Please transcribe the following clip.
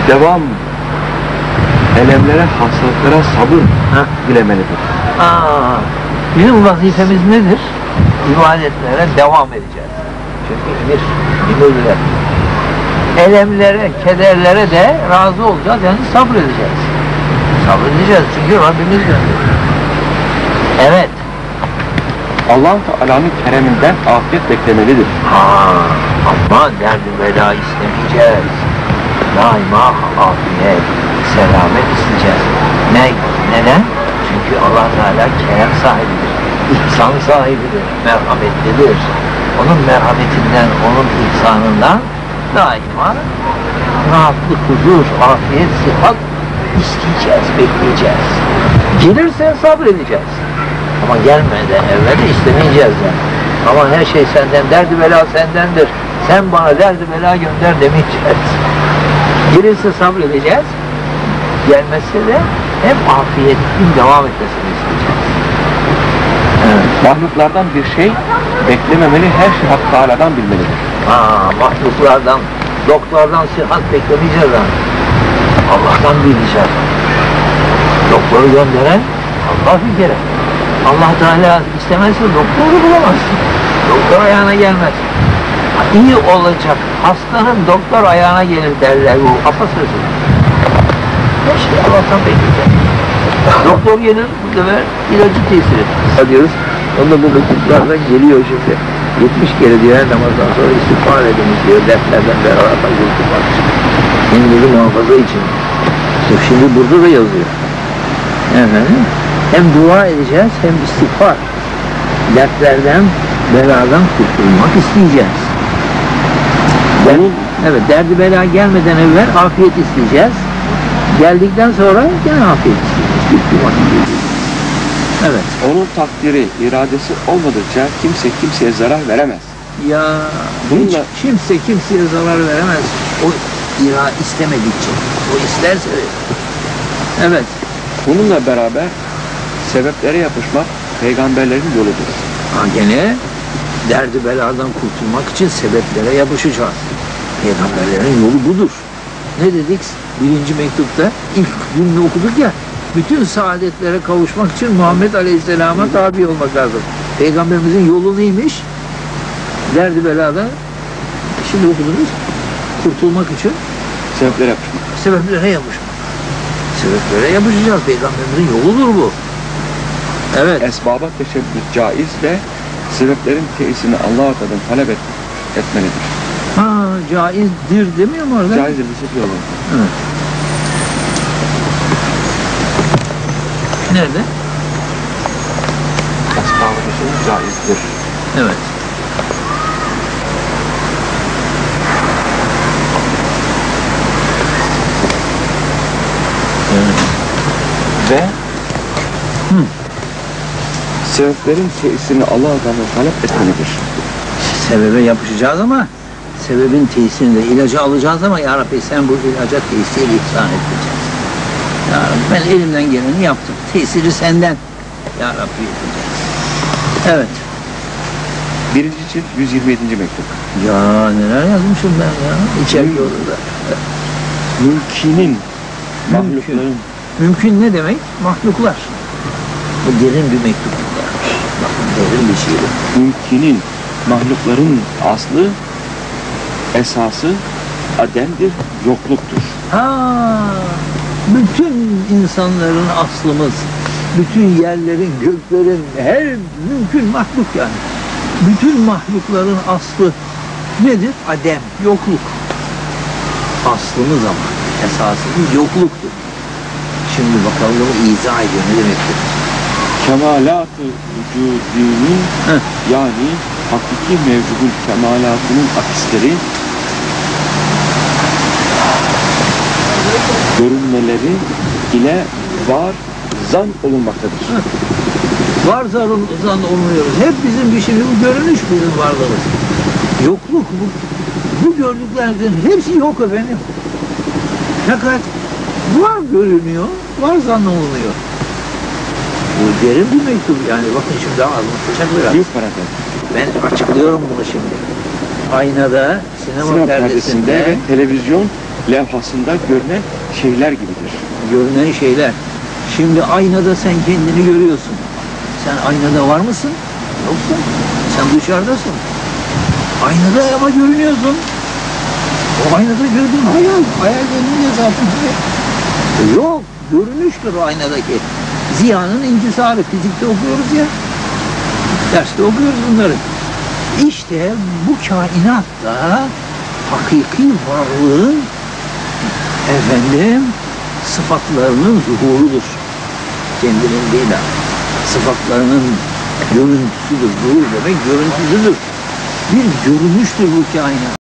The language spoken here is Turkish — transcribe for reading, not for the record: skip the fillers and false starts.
devam, elemlere, hastalıklara sabır dilemelidir. Bizim vazifemiz nedir? İbadetlere devam edeceğiz. Çünkü emirler. Elemlere, kederlere de razı olacağız, yani sabredeceğiz. Sabredeceğiz çünkü Rabbimiz gönderiyor. Evet. Allah-u Teala'nın kereminden afiyet beklemelidir. Ama derdi bela istemeyeceğiz. Daima afiyet, selamet isteyeceğiz. Neden? Çünkü Allah Teala kerem sahibidir, ihsan sahibidir, merhametlidir. Onun merhametinden, onun ihsanından daima rahatlık, huzur, afiyet, sıhhat isteyeceğiz, bekleyeceğiz. Gelirse sabredeceğiz. Ama gelmeden evvel de istemeyeceğiz yani. Ama her şey senden, derdi bela sendendir. Sen bana derdi bela gönder demeyeceğiz. Gelirse sabredeceğiz. Gelmezse de hep afiyetin devam etmesini isteyeceğiz. Evet. Mahluklardan bir şey beklememeli, her şey Hak Teala'dan bilmelidir. Mahluklardan, doktordan sıhhat beklemeyeceğiz ha. Allah'tan bileceğiz. Doktoru gönderen Allah bir kere. Allah Teala istemezse doktoru bulamazsın. Doktor ayağına gelmez. İyi olacak hastanın doktor ayağına gelir derler, bu atasözü. Her şey Allah'tan bekleyecek. Doktor gelir, bu sefer ilacı tesir etmez diyoruz. Onda bu mektuplardan geliyor şimdi. 70 kere diyor her namazdan sonra istiğfar ediniz diyor, dertlerden beraber kurtulmak için. Kendinizi muhafaza için. Şimdi burada da yazıyor. Efendim, hem dua edeceğiz hem istiğfar. Dertlerden, beladan kurtulmak isteyeceğiz. Evet, derdi bela gelmeden evvel afiyet isteyeceğiz. Geldikten sonra gene afiyet isteyeceğiz. Evet. Onun takdiri, iradesi olmadıkça kimse kimseye zarar veremez. Ya hiç kimse kimseye zarar veremez. O istemedikçe. O isterse. Evet. Bununla beraber sebeplere yapışmak peygamberlerin yoludur. Gene derdi beladan kurtulmak için sebeplere yapışacağız. Peygamberlerin yolu budur. Ne dedik? Birinci mektupta ilk cümle okuduk ya. Bütün saadetlere kavuşmak için Muhammed Aleyhisselam'a tabi olmak lazım. Peygamberimizin yolu neymiş? Derdi beladan, şimdi okudunuz, kurtulmak için sebeplere yapışmak. Sebeplere yapışmak. Sebeplere yapışacağız. Peygamberimizin yoludur bu. Evet. Esbaba teşebbüs caiz ve sebeplerin tesisini Allah-u Teala'dan talep etmelidir. Caizdir demiyor mu orada? Caizdir, bir sefer olur. Evet. Nerede? Esbaba teşebbüs caizdir. Evet. Ve sebeplerin tesisini Allah-u Teala'dan talep etmelidir. Sebebe yapışacağız ama sebebin tesirini de ilacı alacağız ama ya Rabbi sen bu ilaca tesir ihsan edeceksin. Ya Rabbi ben elimden geleni yaptım. Tesiri senden. Ya Rabbi yapacağız. Evet. Birinci cilt 127. mektup. Ya neler yazmışım ben ya. İçerik yolunda. Mülkinin, mahlukların. Mümkün ne demek? Mahluklar. Bu derin bir mektup. Bakın derin bir şey. Mümkinin, mahlukların aslı, esası ademdir, yokluktur. Bütün insanların aslımız, bütün yerlerin, göklerin, her mümkün mahluk yani. Bütün mahlukların aslı nedir? Adem, yokluk. Aslımız ama, esasımız yokluktur. Şimdi bakalım bunu izah ediyor, ne demektir? Kemalat-ı vücudinin yani hakiki mevcudun kemalatının akisleri görünmeleri ile var zan olunmaktadır. Var zan olunuyoruz. Hep bizim bir şey, bu görünüş bizim varlığımız. Yokluk bu gördüklerden hepsi yok efendim. Fakat var görünüyor, var zannolunuyor. Bu derin bir mektup yani. Bakın şimdi daha anlatacak biraz. Büyük parantez. Ben açıklıyorum bunu şimdi. Aynada, sinema perdesinde ve televizyon levhasında görünen şeyler gibidir. Görünen şeyler. Şimdi aynada sen kendini görüyorsun. Sen aynada var mısın? Yoksun. Sen dışarıdasın. Aynada ama görünüyorsun. O aynada gördüğün hayal. Hayal görünüyor zaten. Yok. Görünüştür o aynadaki. Ziyanın intisarı. Fizikte okuyoruz ya. Derste okuyoruz bunları. İşte bu kainatta hakiki varlığın sıfatlarının zuhurudur. Kendinin değil ha. Sıfatlarının görüntüsüdür. Zuhur demek görüntüsüdür. Bir görünüştür bu kainat.